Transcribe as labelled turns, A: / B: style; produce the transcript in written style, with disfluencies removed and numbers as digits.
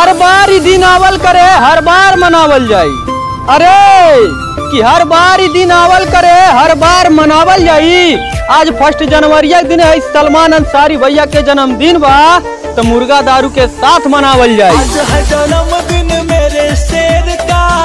A: हर बार ही दिन आवल करे, हर बार मनावल जाई। अरे कि हर बार ही दिन आवल करे, हर बार मनावल जाई। आज 1 जनवरी के दिन है, सलमान अंसारी भैया के जन्मदिन बा, तो मुर्गा दारू के साथ मनावल जाई।
B: आज है जन्मदिन मेरे शेर का।